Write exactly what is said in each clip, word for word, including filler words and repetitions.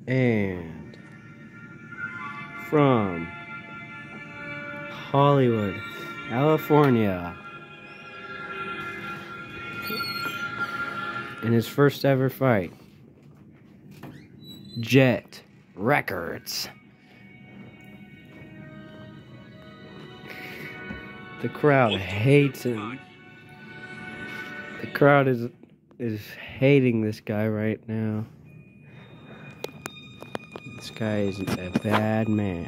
And from Hollywood, California, in his first ever fight, Jet Records. The crowd hates him. The crowd is is hating this guy right now. This guy is a bad man.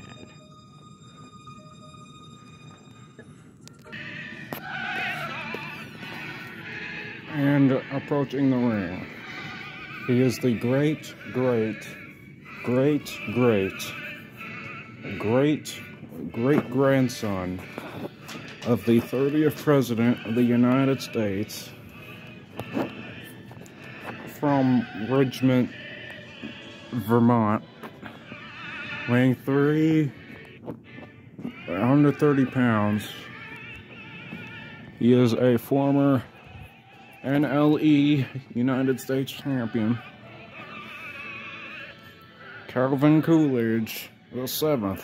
And approaching the ring, he is the great, great, great, great, great, great grandson of the thirtieth President of the United States from Richmond, Vermont, weighing three hundred thirty pounds. He is a former N L E United States champion, Calvin Coolidge the seventh.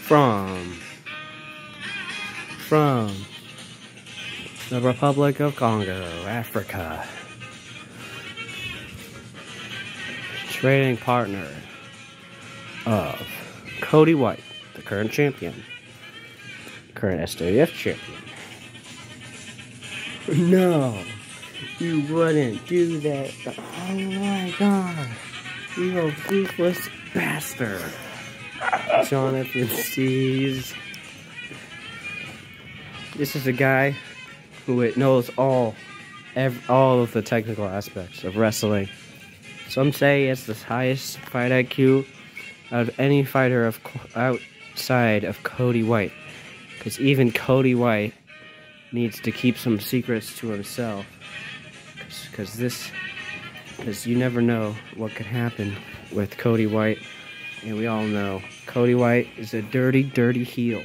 from from the Republic of Congo, Africa. Training partner of Cody White, the current champion, current S W F champion. No, you wouldn't do that. Oh my god, you a ruthless bastard. Jonathan Stees. This is a guy who knows all, every, all of the technical aspects of wrestling. Some say it's the highest fight I Q out of any fighter of outside of Cody White, because even Cody White needs to keep some secrets to himself, because this, because you never know what could happen with Cody White, and we all know Cody White is a dirty, dirty heel.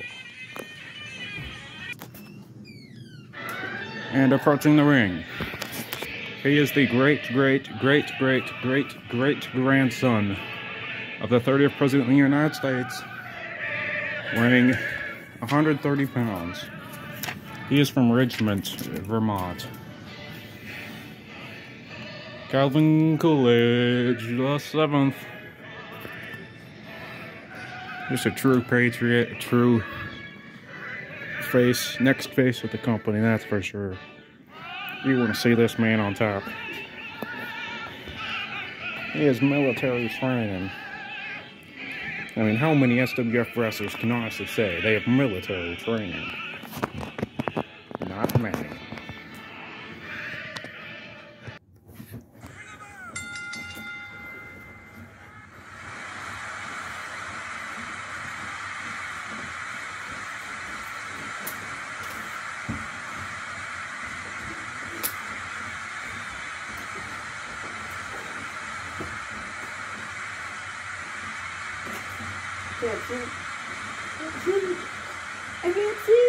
And approaching the ring, he is the great, great, great, great, great, great grandson of the thirtieth President of the United States, weighing one hundred thirty pounds. He is from Richmond, Vermont. Calvin Coolidge the seventh. Just a true patriot, a true face, next face of the company, that's for sure. You want to see this man on top. He has military training. I mean, how many S W F wrestlers can honestly say they have military training? Not many. I can't see. I can't see. I can't see.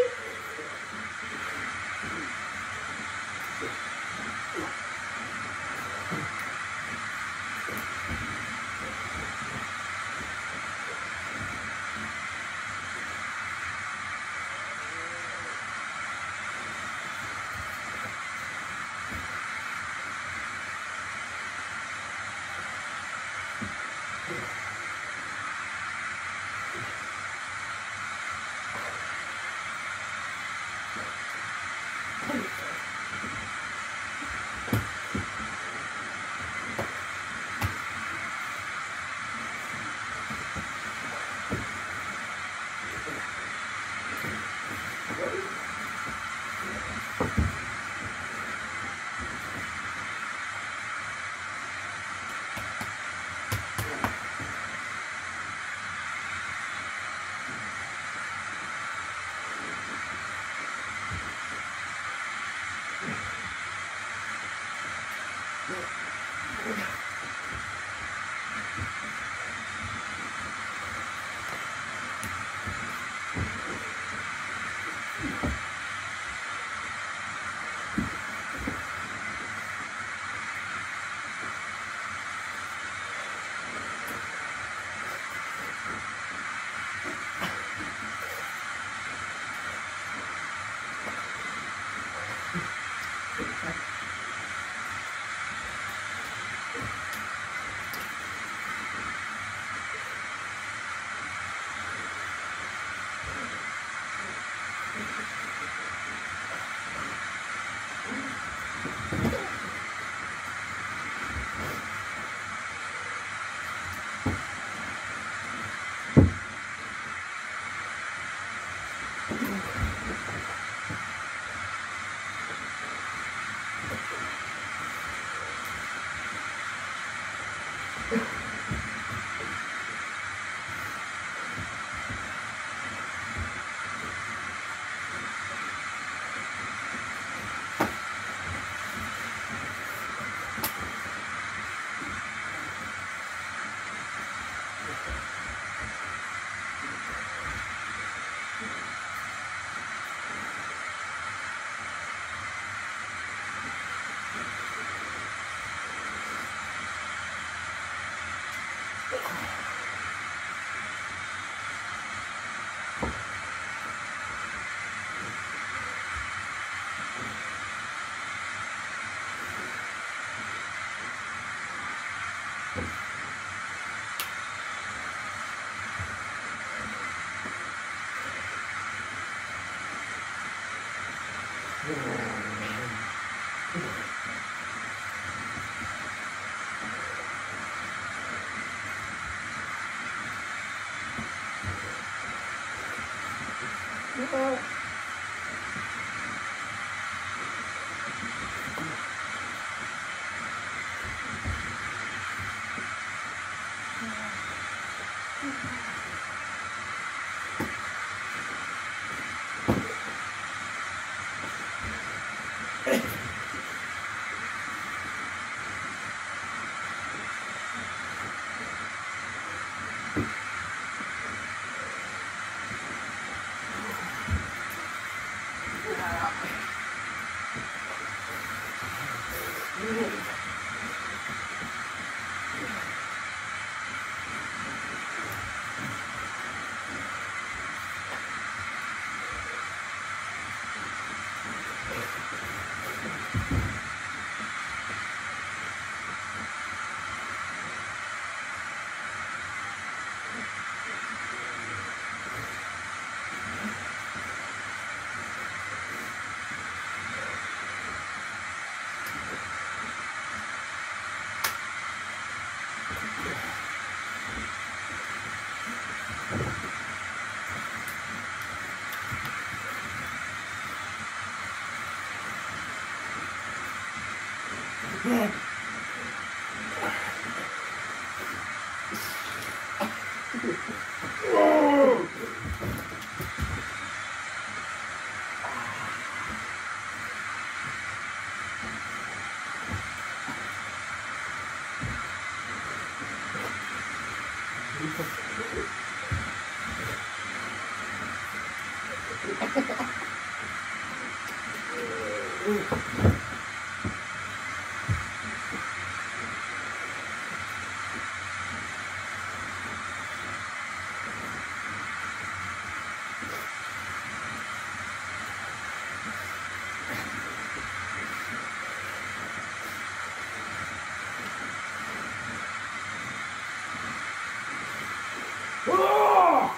Oh!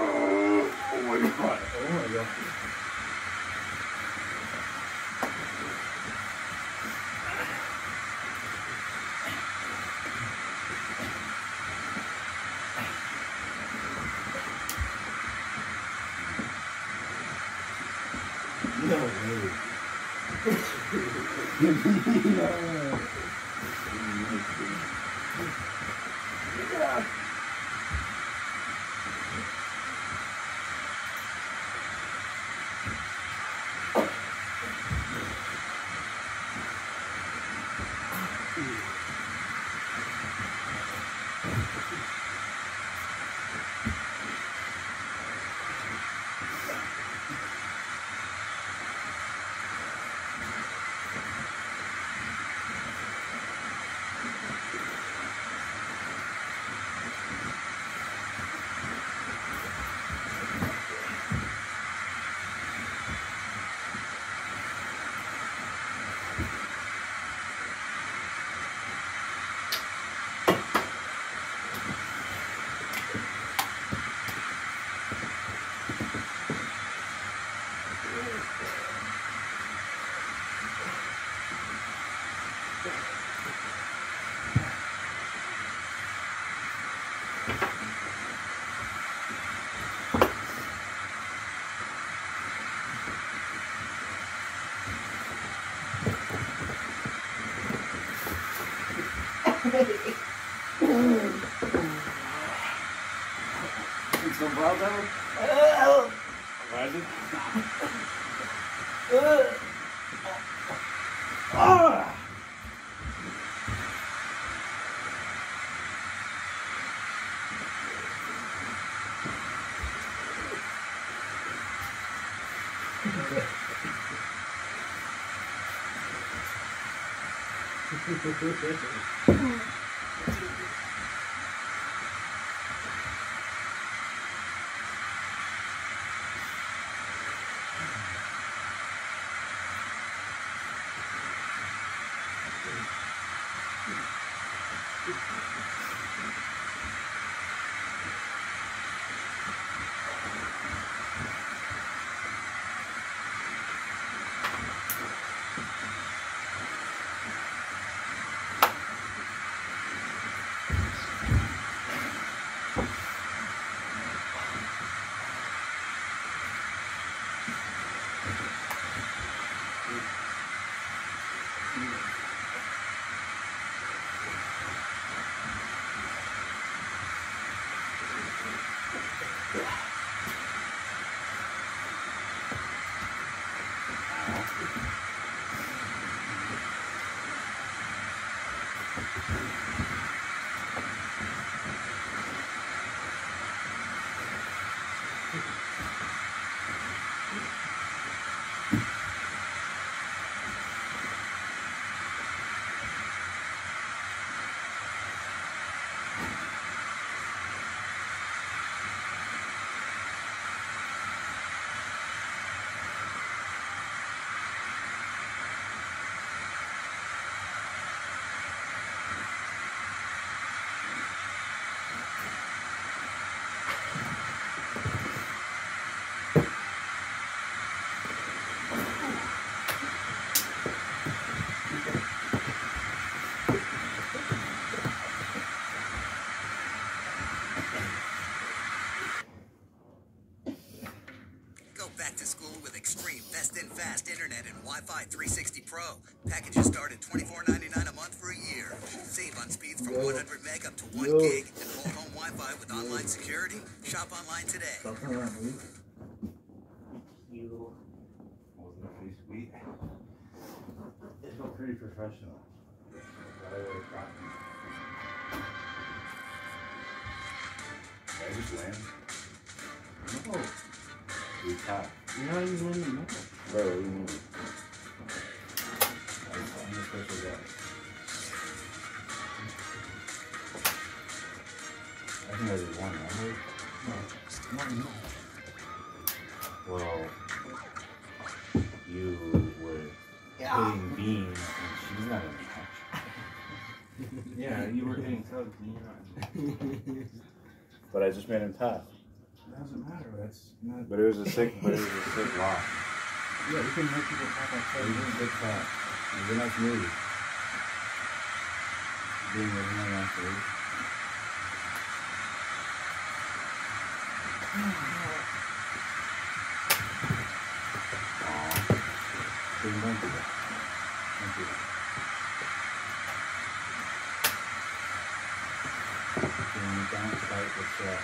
Oh my god! Oh my god! No way. No. Yeah. Some brown down? Oh, imagine. Ah! Back to school with Extreme Best in Fast Internet and Wi-Fi three sixty Pro. Packages start at twenty-four ninety-nine a month for a year. Save on speeds from one hundred meg up to one gig and full home Wi-Fi with online security. Shop online today. You wasn't pretty sweet. It felt pretty professional. But I would have gotten. Did I just land? No. We tap. You're not even in the middle. Bro, what do you mean? I'm the special guy. I think I did one, right? No. No, no. Well, you were hitting beans and she's not in touch. Yeah, you were hitting tugs and you're not. But I just made him tap. It doesn't matter. That's not. But it was a sick, but it was a sick lock. Yeah, you can make people tap on It was a sick tap. It was a nice movie. Being with him afterwards. Aww. Didn't want to do that. Don't do that. Can you down tight with that?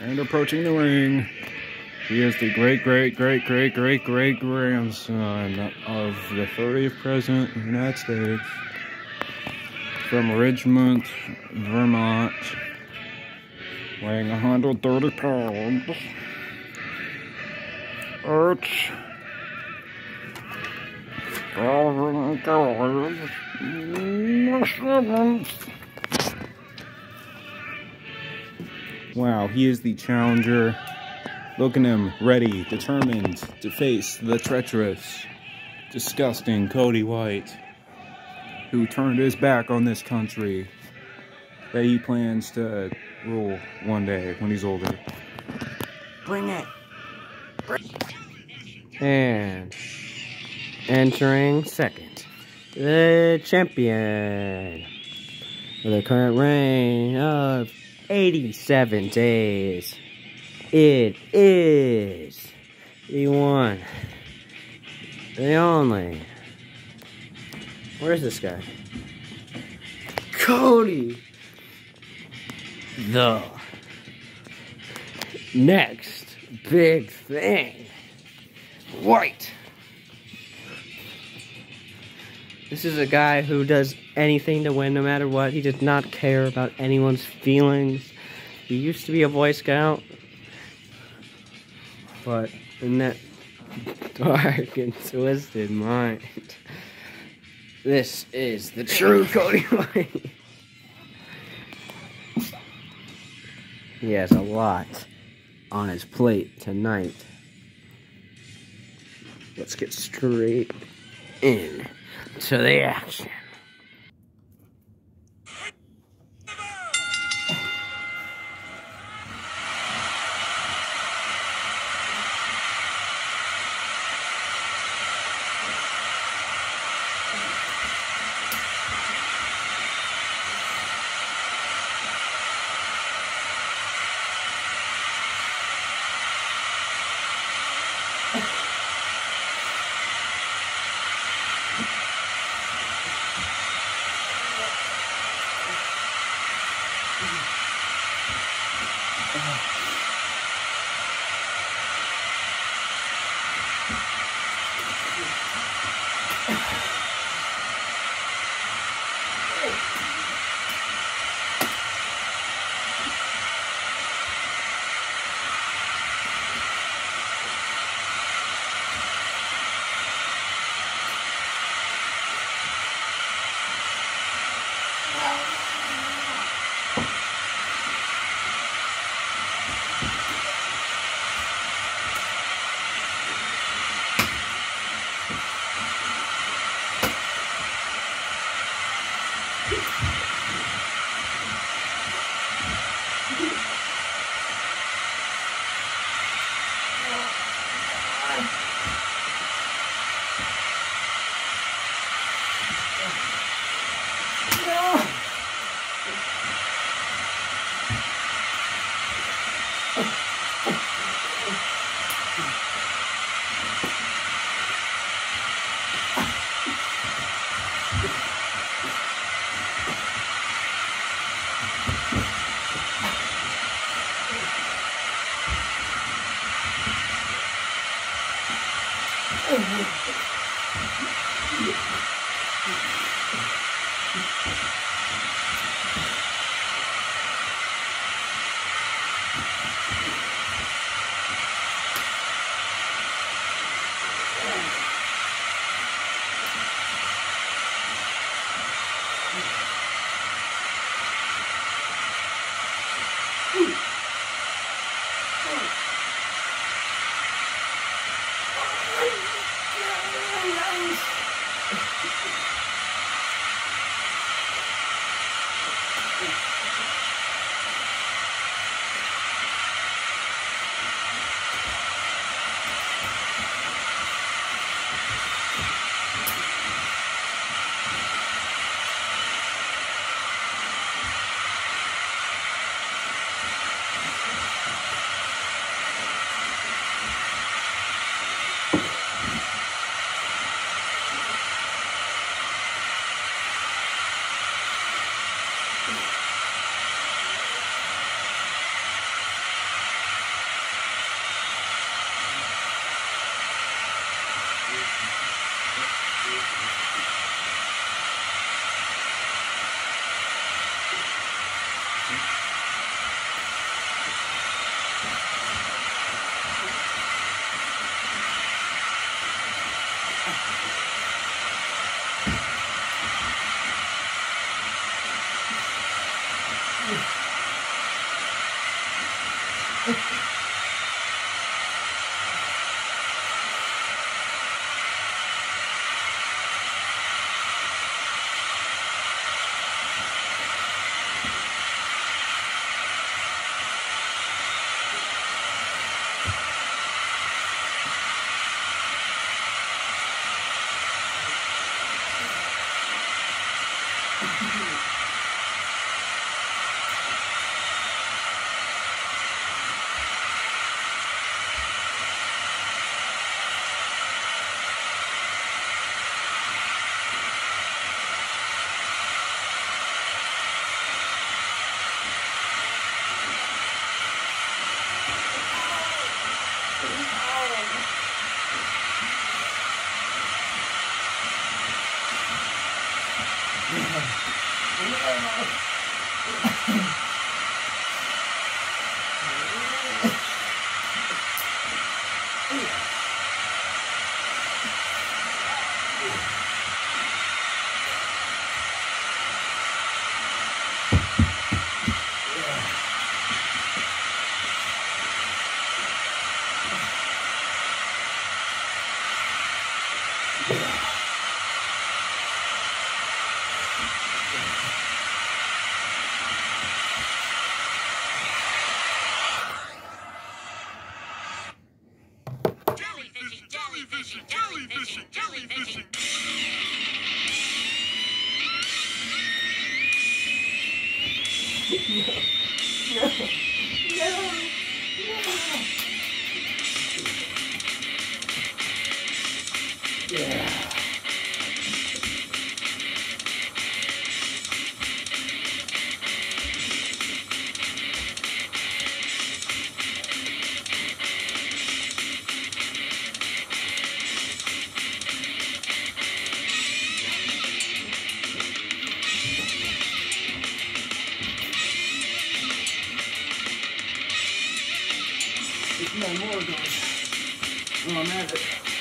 And approaching the ring, he is the great, great, great, great, great, great grandson of the thirtieth President of the United States from Richmond, Vermont, weighing one hundred thirty pounds. It's wow, he is the challenger. Look at him, ready, determined to face the treacherous, disgusting Cody White, who turned his back on this country that he plans to rule one day when he's older. Bring it. And entering second, the champion with a current reign of eighty-seven days. It is the one, the only. Where's this guy? Cody. The next big thing. White. This is a guy who does anything to win no matter what. He does not care about anyone's feelings. He used to be a Boy Scout. But in that dark and twisted mind, this is the true Cody White. He has a lot on his plate tonight. Let's get straight in to the action. Jellyfishing, jellyfishing, jellyfishing, jellyfishing. No, no, no. Yeah. There's no more going. Oh, I'm at it.